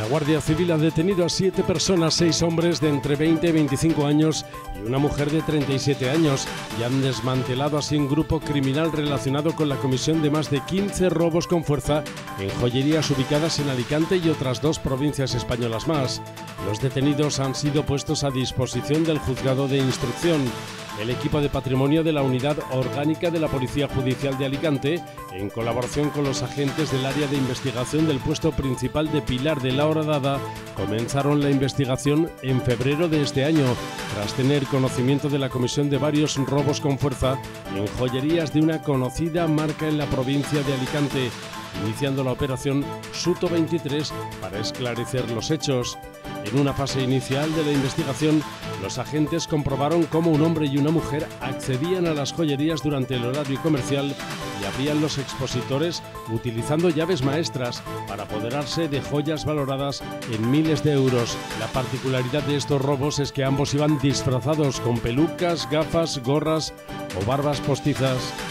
La Guardia Civil ha detenido a 7 personas, 6 hombres de entre 20 y 25 años y una mujer de 37 años, y han desmantelado así un grupo criminal relacionado con la comisión de más de 15 robos con fuerza en joyerías ubicadas en Alicante y otras 2 provincias españolas más. Los detenidos han sido puestos a disposición del Juzgado de Instrucción. El equipo de patrimonio de la Unidad Orgánica de la Policía Judicial de Alicante, en colaboración con los agentes del área de investigación del puesto principal de Pilar de la Horadada, comenzaron la investigación en febrero de este año, tras tener conocimiento de la comisión de varios robos con fuerza en joyerías de una conocida marca en la provincia de Alicante, iniciando la operación Suto 23 para esclarecer los hechos. En una fase inicial de la investigación, los agentes comprobaron cómo un hombre y una mujer accedían a las joyerías durante el horario comercial y abrían los expositores utilizando llaves maestras para apoderarse de joyas valoradas en miles de euros. La particularidad de estos robos es que ambos iban disfrazados con pelucas, gafas, gorras o barbas postizas.